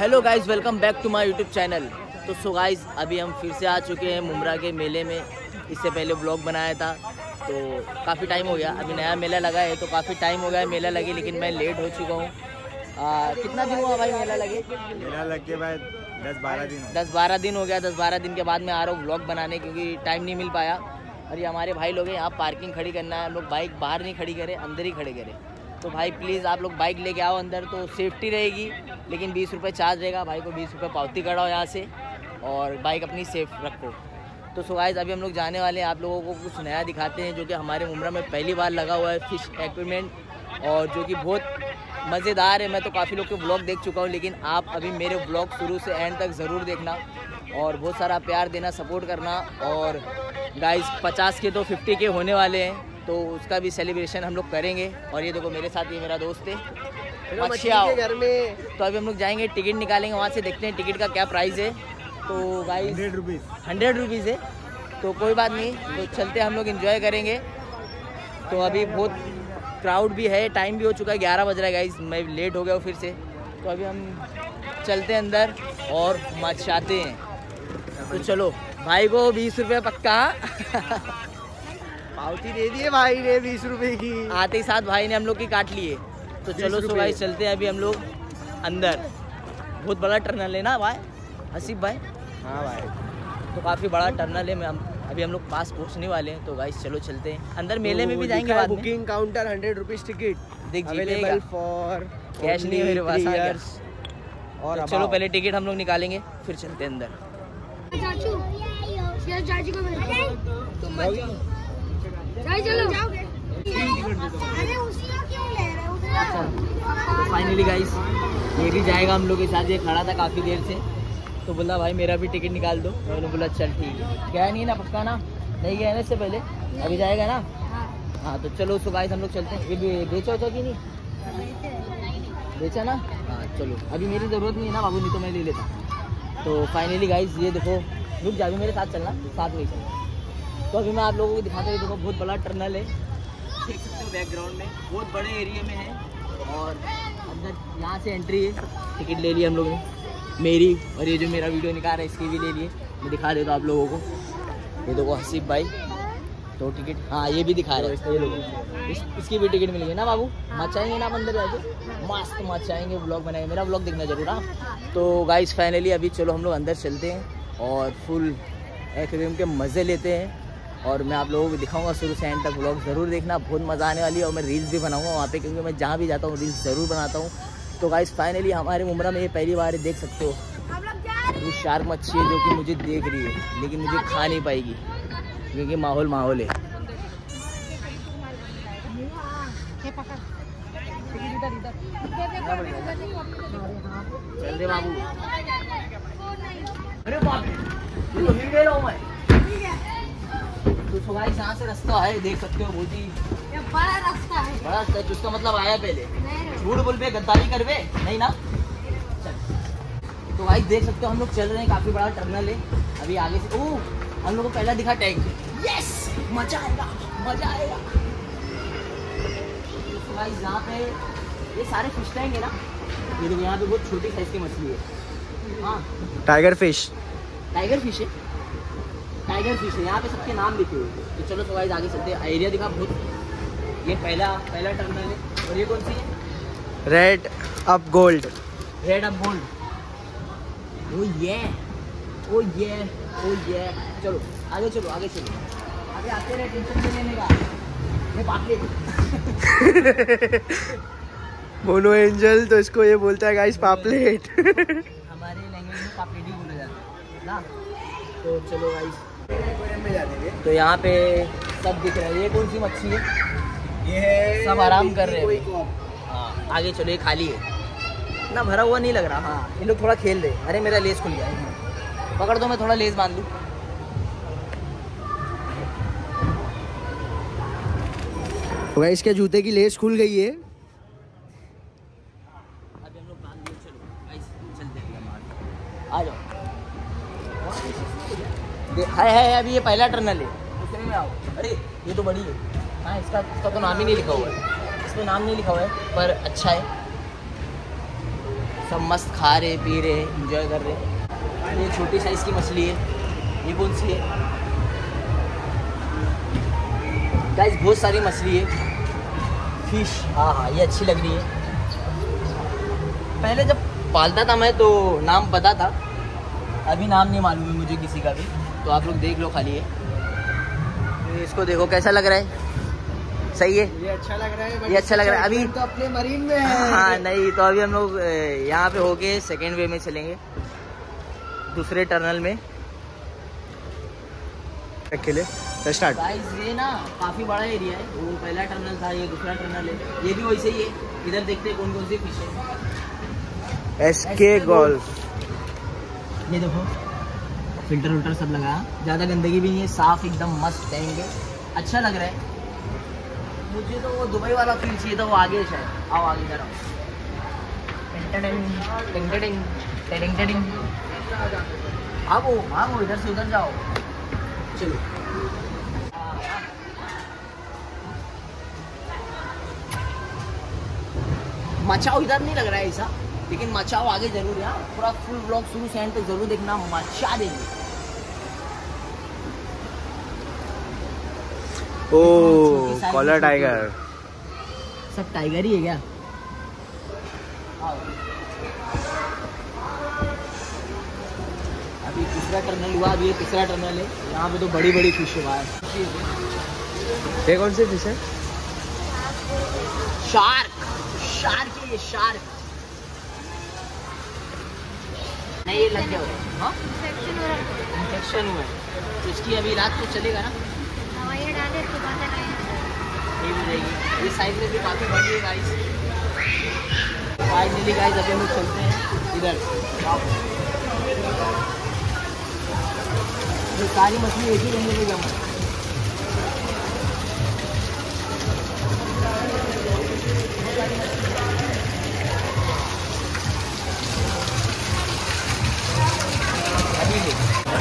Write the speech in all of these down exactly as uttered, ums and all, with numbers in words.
Hello guys, welcome back to my YouTube channel. तो so guys, अभी हम फिर से आ चुके हैं मुमरा के मेले में। इससे पहले ब्लॉग बनाया था तो काफ़ी टाइम हो गया। अभी नया मेला लगा है तो काफ़ी टाइम हो गया है मेला लगे, लेकिन मैं लेट हो चुका हूँ। कितना दिन हुआ भाई मेला लगे? मेला लग के बाद दस बारह दिन दस बारह दिन हो गया। दस बारह दिन के बाद मैं आ रहा हूँ ब्लॉग बनाने, क्योंकि टाइम नहीं मिल पाया। और ये हमारे भाई लोग हैं, यहाँ पार्किंग खड़ी करना है। हम लोग बाइक बाहर नहीं खड़ी करें, अंदर ही खड़े करें। तो भाई प्लीज़ आप लोग बाइक लेके आओ अंदर, तो सेफ्टी रहेगी। लेकिन बीस रुपये चार्ज रहेगा, भाई को बीस रुपये पावती कराओ यहाँ से, और बाइक अपनी सेफ रखो। तो सो गाइस, अभी हम लोग जाने वाले हैं, आप लोगों को कुछ नया दिखाते हैं जो कि हमारे मुमरा में पहली बार लगा हुआ है, फिश एक्वेरियम, और जो कि बहुत मज़ेदार है। मैं तो काफ़ी लोग के ब्लॉग देख चुका हूँ, लेकिन आप अभी मेरे ब्लॉग शुरू से एंड तक ज़रूर देखना और बहुत सारा प्यार देना, सपोर्ट करना। और गाइस पचास के तो फिफ्टी के होने वाले हैं, तो उसका भी सेलिब्रेशन हम लोग करेंगे। और ये देखो मेरे साथ ये मेरा दोस्त है के घर में। तो अभी हम लोग जाएंगे, टिकट निकालेंगे, वहाँ से देखते हैं टिकट का क्या प्राइस है। तो guys hundred rupees hundred rupees है, तो कोई बात नहीं, तो चलते हम लोग एंजॉय करेंगे। तो अभी बहुत क्राउड भी है, टाइम भी हो चुका है, ग्यारह बज रहा है गाइस, मैं लेट हो गया हूँ फिर से। तो अभी हम चलते हैं अंदर और मचाते हैं। तो चलो, भाई को बीस रुपये पक्का पावती दे दिए भाई ने बीस रुपए की। आते ही साथ भाई ने हम लोग की काट लिए। तो चलो सो भाई चलते हैं अभी हम लोग अंदर। बहुत बड़ा टर्नल है ना भाई हसीब भाई? हाँ भाई, तो काफ़ी बड़ा टर्नल है। मैं हम अभी हम लोग पास पहुंचने वाले हैं। तो गाइस चलो चलते हैं अंदर, मेले में भी जाएंगे बाद में। Booking counter hundred rupees ticket देख अवेलेबल फॉर कैश नहीं है मेरे पास। आ गया। और तो चलो पहले टिकट हम लोग निकालेंगे, फिर चलते हैं अंदर। चाचू, चाची को तुम मत जाओ, चलो जाओगे। अरे उसी का क्यों ले रहे हो? तो फाइनली गाइस ये भी जाएगा हम लोग के साथ। ये खड़ा था काफ़ी देर से, तो बोला भाई मेरा भी टिकट निकाल दो। मैंने बोला चल ठीक है। गया नहीं ना पक्का ना? नहीं गया ना इससे पहले? अभी जाएगा ना? हाँ तो चलो सो गाइस हम लोग चलते हैं। ये बेचा होता कि नहीं बेचा ना? हाँ चलो, अभी मेरी ज़रूरत नहीं है ना बाबू, नहीं तो मैं ले लेता। तो फाइनली गाइस ये देखो, रुक जा, अभी मेरे साथ चलना, साथ में ही चलना। तो अभी मैं आप लोगों को दिखाता हूँ, देखो बहुत बड़ा टर्नल है, देख सकते हो बैकग्राउंड में, बहुत बड़े एरिया में है। और अंदर यहाँ से एंट्री है। टिकट ले लिया हम लोगों ने, मेरी, और ये जो मेरा वीडियो निकाल रहा है इसकी भी ले लिए। मैं दिखा देता हूँ आप लोगों को। ये देखो हसीब भाई, तो टिकट, हाँ ये भी दिखा रहे हैं, ये लोग इस, इसकी भी टिकट मिल गई ना बाबू? मचाएंगे ना अंदर जाके, मस्त मचाएंगे, ब्लॉग बनाएंगे। मेरा ब्लॉग देखना जरूर हाँ। तो गाइस फाइनली अभी चलो हम लोग अंदर चलते हैं और फुल एक्वेरियम के मज़े लेते हैं। और मैं आप लोगों को दिखाऊंगा शुरू से एंड तक, ब्लॉग ज़रूर देखना, बहुत मज़ा आने वाली है। और मैं रील्स भी बनाऊंगा वहाँ पे, क्योंकि मैं जहाँ भी जाता हूँ रील्स ज़रूर बनाता हूँ। तो गाइस फाइनली हमारे मुमरा में ये पहली बार है, देख सकते हो। ये शार्क मच्छी है जो कि मुझे देख रही है, लेकिन मुझे खा नहीं पाएगी क्योंकि माहौल माहौल है। चल दे बाबू। अरे बाप रे, ये तो हिल गया हूँ मैं। तो सो गाइस यहाँ से रास्ता है, देख सकते हो, बहुत ही बड़ा रास्ता है। बड़ा रास्ता है। उसका मतलब आया पहले, झूठ बोल पे गद्दारी कर बे, नहीं ना? चल। तो गाइस देख सकते हो हम लोग चल रहे हैं, काफी बड़ा टर्नल है। अभी आगे से ओ हम लोग को पहला दिखा टैंक। यस, मजा आएगा, मजा आएगा। तो गाइस यहाँ पे ये सारे फिश टैंक है ना, ये देखो यहाँ पे बहुत छोटी साइज की मछली है। हाँ टाइगर फिश, टाइगर फिश है, टाइगर फिश है। यहाँ पे सबके नाम लिखे हुए हैं। तो चलो तो गाइस आगे चलते हैं। एरिया दिखा बहुत। ये पहला पहला टर्मिनल है। और ये कौन सी है? Red up gold, red up gold. ओ ये ओ ये ओ ये चलो आगे चलो, आगे चलो, आगे आते रहे, टेंशन नहीं लेने का। ये पापलेट मोनो एंजल, तो इसको ये बोलता है गाइस पापलेट। हमारे लैंग्वेज में पापलेट ही बोला जाता है ना। तो चलो गाइस में जाते हैं। तो यहाँ पे सब दिख रहा है। ये कौन सी मच्छी है? ये है, सब आराम कर रहे हैं। हाँ आगे चलो, ये खाली है ना, भरा हुआ नहीं लग रहा। हाँ ये लोग थोड़ा खेल रहे। अरे मेरा लेस खुल गया, पकड़ दो, मैं थोड़ा लेस बांध दूँ। गाइस के जूते की लेस खुल गई है। अभी हम लोग बांध दिए। चलो गाइस चलते हैं, आ जाओ। है है अभी ये पहला टर्नल है, दूसरे में आओ। अरे ये तो बड़ी है। हाँ इसका इसका तो नाम ही नहीं लिखा हुआ है, इस पर नाम नहीं लिखा हुआ है, पर अच्छा है। सब मस्त खा रहे पी रहे एंजॉय कर रहे। ये छोटी साइज़ की मछली है। ये कौन सी है गाइस? बहुत सारी मछली है, फिश। हाँ हाँ ये अच्छी लग रही है। पहले जब पालता था मैं तो नाम पता था, अभी नाम नहीं मालूम है मुझे किसी का भी, तो आप लोग देख लो खाली है। तो इसको देखो कैसा लग रहा है, सही है? ये अच्छा लग रहा है, ये अच्छा लग रहा है। अभी तो अपने मरीन में है। हाँ नहीं, तो अभी हम लोग यहाँ पे होके सेकेंड वे में चलेंगे, दूसरे टनल में अकेले स्टार्ट। गाइस ये ना काफ़ी बड़ा एरिया है, वो पहला टनल था, ये दूसरा टनल है, ये भी वैसे ही है। इधर देखते हैं कौन कौन सी फिश है। एस के गोल्फ। ये देखो फिल्टर विल्टर सब लगा, ज़्यादा गंदगी भी नहीं है, साफ एकदम मस्त टैंक है, अच्छा लग रहा है। मुझे तो वो दुबई वाला फील चाहिए था, वो आगे शायद। आओ आगे जरा। आओ आओ इधर से उधर जाओ, चलो। मचाओ इधर नहीं लग रहा है ऐसा, लेकिन मचाओ आगे जरूर है। पूरा फुल ब्लॉग शुरू से एंड तक जरूर देखना, मचा देंगे। ओ कॉलर टाइगर, सब टाइगर ही है क्या? अभी तीसरा टर्नल हुआ, अभी ये तीसरा टर्नल है। यहाँ पे तो बड़ी बड़ी फिश है भाई। ये कौन सी फिश है? शार्क। शार्क है ये, शार्क। नहीं ये लग गया हो रहा है, इन्फेक्शन हुआ है, इसकी अभी इलाज तो चलेगा ना? दवाइयाँ डाले तो बात है, ये भी रहेगी। ये साइड में भी काफ़ी बड़ी है गाइस। फाइनली गाइस अभी हम लोग चलते हैं इधर। ये सारी मछली एक ही जंगल में जमा है। अभी ले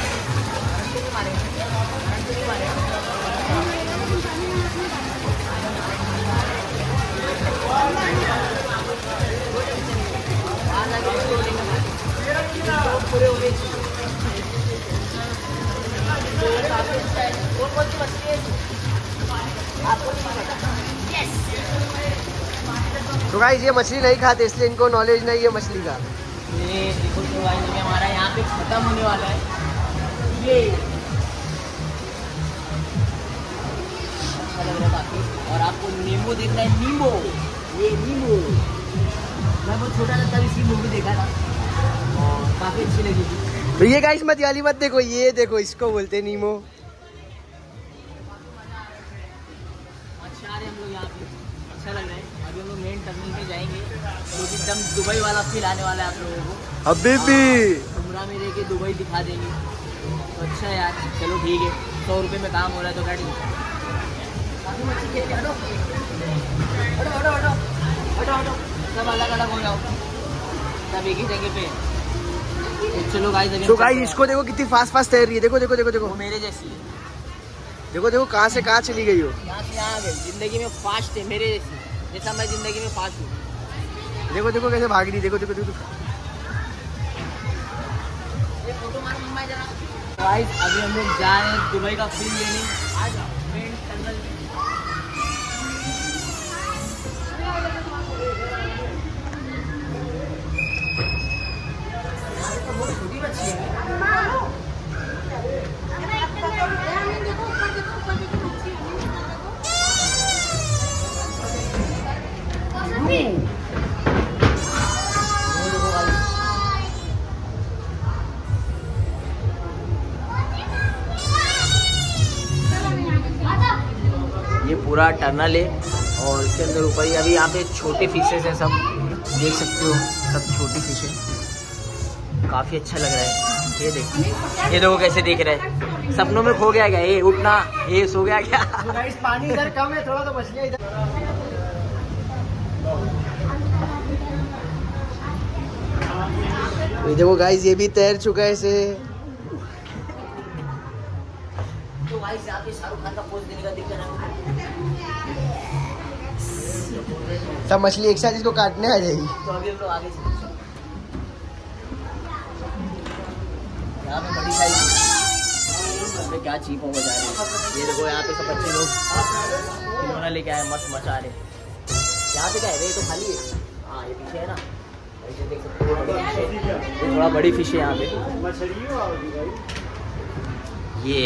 तो गाइस ये मछली नहीं खाते, इसलिए इनको नॉलेज नहीं है मछली का। ये देखो तो गाइस अभी हमारा यहाँ पे खत्म होने वाला है। ये अच्छा लग रहा है काफी। और आपको नींबू देखना है, नींबू। ये नींबू मैं बहुत छोटा था तब इसकी मूवी देखा था और काफी अच्छी लगी थी। तो ये गाइस मत वाली मत देखो, ये देखो इसको बोलते हैं नीमो। अच्छा आ रहे हम लोग यहाँ पे, अच्छा लग रहा है। अभी हम लोग मेन टर्मिनल में जाएंगे, जो कि एकदम दुबई वाला फील आने वाला है आप लोगों को। अभी भी उमरा में रह के दुबई दिखा देंगे, तो अच्छा है यार। चलो ठीक है, सौ रुपये में काम हो रहा है तो गाड़ी काफ़ी मच्छी खेल के हटो हटो हटो हटो हटो हटो सब अलग अलग हो जाओ, सब एक ही जगह पे। तो चलो गाइस अभी तो गाइस इसको देखो कितनी फास्ट फास्ट तैर रही है, देखो देखो देखो देखो वो मेरे जैसी है। देखो देखो कहाँ से कहाँ चली गई हो। यहाँ से यहाँ आ गई, जिंदगी में फास्ट है मेरे जैसी, जैसा मैं जिंदगी में फास्ट हूँ। देखो देखो कैसे भाग रही, देखो देखो देखो। ये फोटो मारो मम्मा जरा। गाइस अभी हम लोग जा रहे हैं दुबई का फील लेने। आ जाओ मेन टनल में। बहुत छोटी मच्छी है। ये पूरा टनल है और इसके अंदर ऊपर ही अभी यहाँ पे छोटे फिशेस हैं, सब देख सकते हो, सब छोटी फिश है। काफ़ी अच्छा लग रहा है। ये देखो ये देखो कैसे देख रहा है, सपनों में खो गया क्या ये? उठना ये सो गया क्या? तो गाइस पानी इधर कम है थोड़ा, तो मछलियाँ इधर। ये देखो गाइस ये भी तैर चुका है इसे। तो गाइस यहाँ पे शाहरुख खान का पोज देने का दिक्कत है। सब मछली एक साथ इसको काटने आ जाएगी। तो अभी हम लोग आगे चलते हैं। यहाँ पे बड़ी साइज पे क्या चीप होगा जा रहे हैं। ये देखो यहाँ पे सब बच्चे लोग खिलौना लेके आए, मस्त मचा रहे। यहाँ पे क्या है, ये तो खाली है। हाँ ये पीछे है ना, ये देख सकते हो बड़ी फिश है, ये थोड़ा बड़ी फिश है यहाँ पे। ये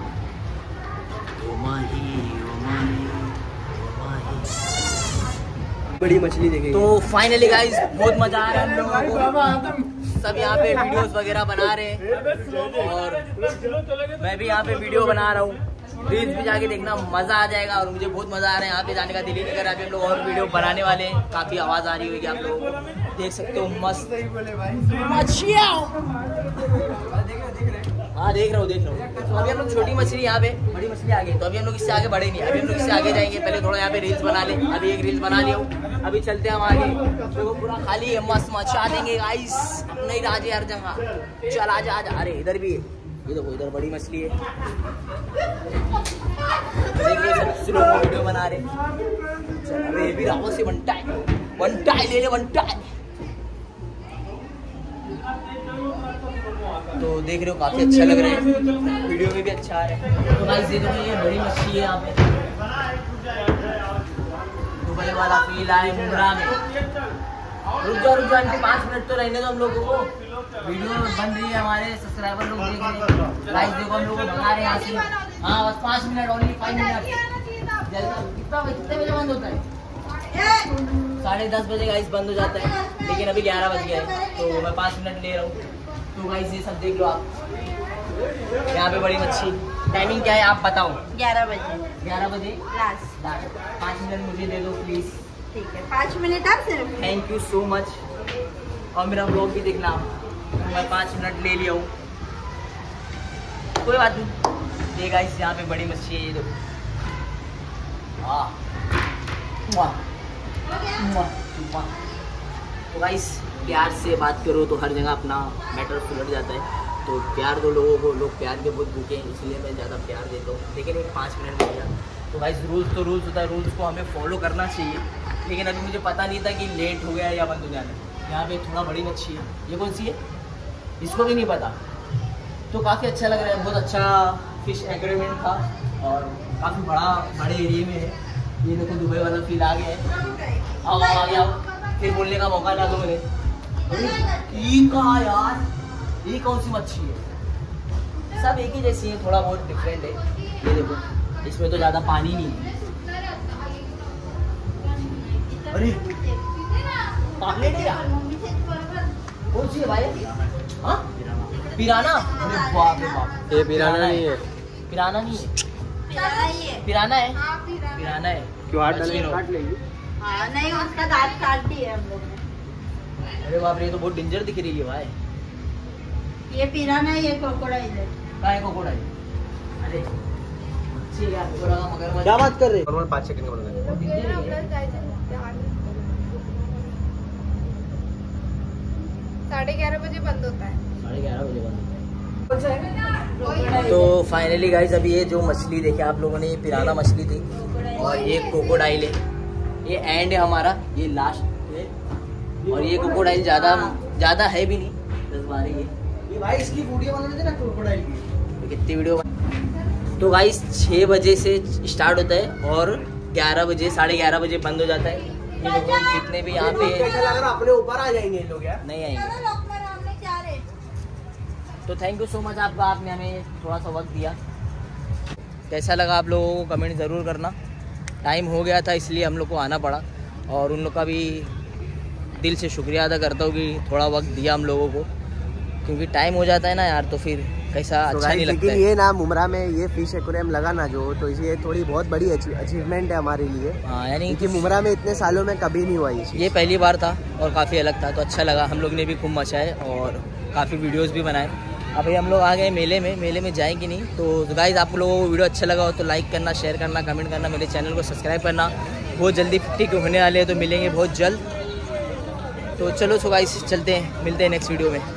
बड़ी मछली देखेंगे। तो फाइनली गाइस बहुत मजा आ रहा है हम लोगों को। सब यहाँ पे वीडियोस वगैरह बना रहे हैं और मैं भी यहाँ पे वीडियो बना रहा हूँ। रील्स भी जाके देखना, मजा आ जाएगा। और मुझे बहुत मजा आ रहा है, यहाँ पे जाने का दिल ही नहीं कर रहा। अभी हम लोग और वीडियो बनाने वाले हैं। काफी आवाज आ रही होगी आप लोगों को, देख सकते हो मस्त मछलियाँ। हाँ देख रहा हूँ देख रहा हूँ। अभी हम लोग छोटी मछली यहाँ पे, बड़ी मछली आ गई तो अभी हम लोग इससे आगे बढ़े नहीं। अभी हम लोग इससे आगे जाएंगे, पहले थोड़ा यहाँ पे रील्स बना ले। अभी एक रील्स बना लिया हूँ, अभी चलते हैं हम आगे। तो पूरा खाली है, मस्त मचा देंगे गाइस, नहीं राजे हर जगह। चल आजा आजा। अरे इधर भी है, ये देखो इधर बड़ी मछली है। देखिए सब स्लो वीडियो बना रहे। चल अरे ये भी रावत से बनता है, बनता है ले ले बनता है। तो देख रहे हो काफी अच्छा लग रहा है, वीडियो में भी अच्छा आ रहा है। तो गाइस ये देखो ये बड़ी मछली है यहाँ पे, दुबई वाला फील आए मुमरा में। रुक जाओ रुक जाओ आंटी, पाँच मिनट तो रहने दो हम लोगों को। वीडियो बन रही है, हमारे सब्सक्राइबर लोग देख रहे हैं। गाइस देखो हम लोग भगा रहे हैं यहाँ से। हाँ बस पाँच मिनट, ओनली फाइव मिनट। कितना कितने बजे बंद होता है? साढ़े दस बजे गाइस बंद हो जाता है, लेकिन अभी ग्यारह बज गया है तो मैं पाँच मिनट ले रहा हूँ। तो गाइस ये सब देख लो आप, यहाँ पे बड़ी मच्छी। टाइमिंग क्या है आप बताओ? ग्यारह बजे ग्यारह बजे लास्ट। पाँच मिनट मुझे दे दो प्लीज। ठीक है, पाँच मिनट आप सिर्फ। Thank you so much. और मेरा ब्लॉग भी देखना आप। मैं पाँच मिनट ले लिया हूँ, कोई बात नहीं। ये गाइस यहाँ पे बड़ी मच्छी है, ये देखो। हाँ तो गाइस प्यार से बात करो तो हर जगह अपना मैटर सुलझ जाता है। तो प्यार दो लोगों को, लोग प्यार के बहुत भूखे हैं, इसलिए मैं ज़्यादा प्यार देता हूँ। लेकिन एक पाँच मिनट में गया तो गाइस रूल्स तो रूल्स होता है, रूल्स को हमें फॉलो करना चाहिए। लेकिन अभी मुझे पता नहीं था कि लेट हो गया या बंद हो जाना है। यहाँ पे थोड़ा बड़ी मच्छी है, ये कौन सी है इसको भी नहीं पता। तो काफ़ी अच्छा लग रहा है, बहुत अच्छा फिश एक्वेरियम था और काफ़ी बड़ा बड़े एरिए में है। ये देखो दुबई वाला फील आ गया है। आओ आ गया, फिर बोलने का मौका ना दो मुझे। ये कहा यार, ये कौन सी मच्छी है? सब एक ही जैसी है, थोड़ा बहुत डिफरेंट है। ये देखो इसमें तो ज़्यादा पानी नहीं है। अरे पापलेट है यार, कौन सी है भाई? हाँ पिराना। अरे बाप रे बाप, ये पिराना नहीं है, पिराना नहीं है, पिराना है, पिराना है। क्यों हाथ डालेंगे काट लेंगे? हाँ नहीं, उसका दांत काट दिया हम लोग ने। अरे बाप रे, ये तो बहुत डेंजर दिख रही है भाई। ये पिराना है, ये क्रोकोडाइल है। कहाँ है क्रोकोडाइल? अरे अच्छी यार, थोड़ा मगरमच्छ। क्या बात कर रहे? नॉर्मल पाँच सेकंड का बता। साढ़े ग्यारह बजे बंद होता है। साढ़े ग्यारह बजे बंद। तो फाइनली गाइस अभी ये जो मछली देखे आप लोगों ने, ये पिराना मछली थी और ये क्रोकोडाइल है। ये एंड है हमारा, ये लास्ट है। और ये क्रोकोडाइल ज़्यादा ज़्यादा है भी नहीं, दस बारह ये भाई इसकी वीडियो बनाने थे ना क्रोकोडाइल की, तो कितनी वीडियो। तो गाइस छः बजे से स्टार्ट होता है और ग्यारह बजे साढ़े ग्यारह बजे बंद हो जाता है। ये लोग जितने भी यहाँ पे कैसा लग रहा? अपने ऊपर आ जाएंगे इन लोग यार। नहीं आएंगे। तो थैंक यू सो मच आपका, आपने हमें थोड़ा सा वक्त दिया। कैसा लगा आप लोगों को कमेंट ज़रूर करना। टाइम हो गया था इसलिए हम लोग को आना पड़ा और उन लोग का भी दिल से शुक्रिया अदा करता हूँ कि थोड़ा वक्त दिया हम लोगों को, क्योंकि टाइम हो जाता है ना यार तो फिर कैसा तो अच्छा नहीं लगता लेकिन है। ये ना मुमरा में ये फिश एक्वेरियम लगा ना जो, तो ये थोड़ी बहुत बड़ी अचीवमेंट है हमारे लिए। हाँ यानी क्योंकि मुमरा में इतने सालों में कभी नहीं हुआ ये चीज़। ये पहली बार था और काफ़ी अलग था, तो अच्छा लगा। हम लोग ने भी खूब मचाए और काफ़ी वीडियोस भी बनाए। अभी हम लोग आ गए मेले में, मेले में जाएंगे नहीं। तो गाइस आप लोगों को वीडियो अच्छा लगा हो तो लाइक करना, शेयर करना, कमेंट करना, मेरे चैनल को सब्सक्राइब करना। बहुत जल्दी फिफ्टी के होने वाले हैं तो मिलेंगे बहुत जल्द। तो चलो सो गाइस चलते हैं, मिलते हैं नेक्स्ट वीडियो में।